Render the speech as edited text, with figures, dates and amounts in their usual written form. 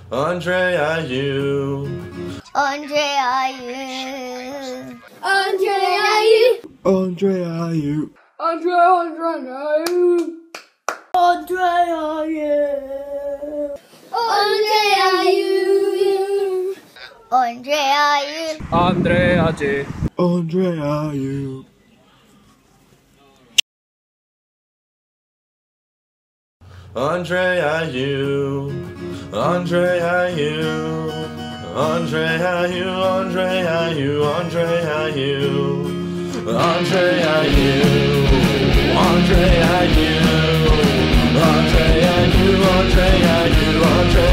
Andre Ayew. Andre Ayew. Andre Ayew. Andre Ayew. Andre Ayew. Andre Ayew. Andre Ayew. Andre Ayew. Andre Ayew. Andre Ayew. Andre Ayew. Andre Ayew. Andre Ayew. Andre Ayew. Andre Ayew. Andre Ayew. Andre Ayew. Andre Ayew. Andre Ayew. Andre